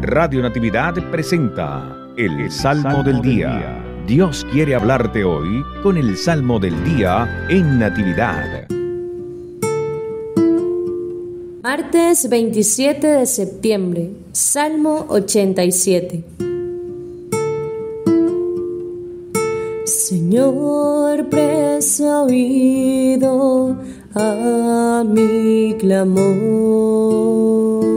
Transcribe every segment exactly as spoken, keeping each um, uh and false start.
Radio Natividad presenta el Salmo del Día. Dios quiere hablarte hoy con el Salmo del Día en Natividad. Martes veintisiete de septiembre, Salmo ochenta y siete. Señor, presta oído a mi clamor.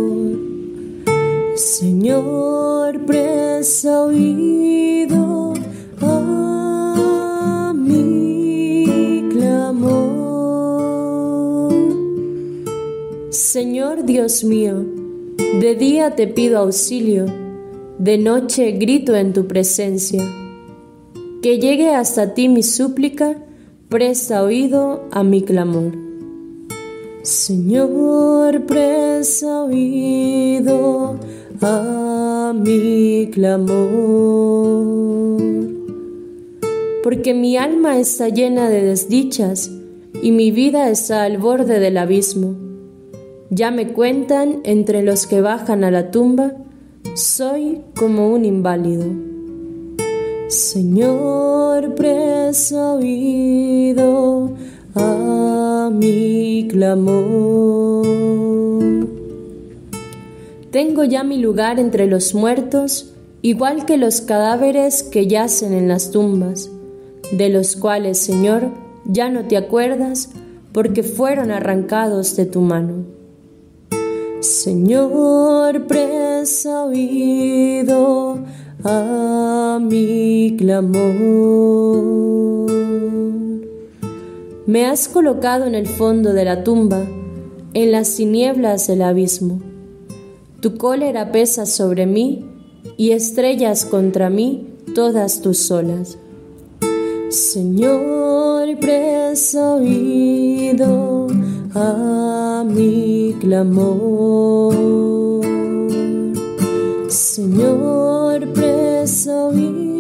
Señor, presta oído a mi clamor. Señor Dios mío, de día te pido auxilio, de noche grito en tu presencia. Que llegue hasta ti mi súplica, presta oído a mi clamor. Señor, presta oído a mi clamor. Porque mi alma está llena de desdichas y mi vida está al borde del abismo. Ya me cuentan entre los que bajan a la tumba, soy como un inválido. Señor, presta oído a mi clamor. Tengo ya mi lugar entre los muertos, igual que los cadáveres que yacen en las tumbas, de los cuales, Señor, ya no te acuerdas, porque fueron arrancados de tu mano. Señor, presta oído a mi clamor. Me has colocado en el fondo de la tumba, en las tinieblas del abismo. Tu cólera pesa sobre mí y estrellas contra mí todas tus olas. Señor, presta oído a mi clamor. Señor, presta oído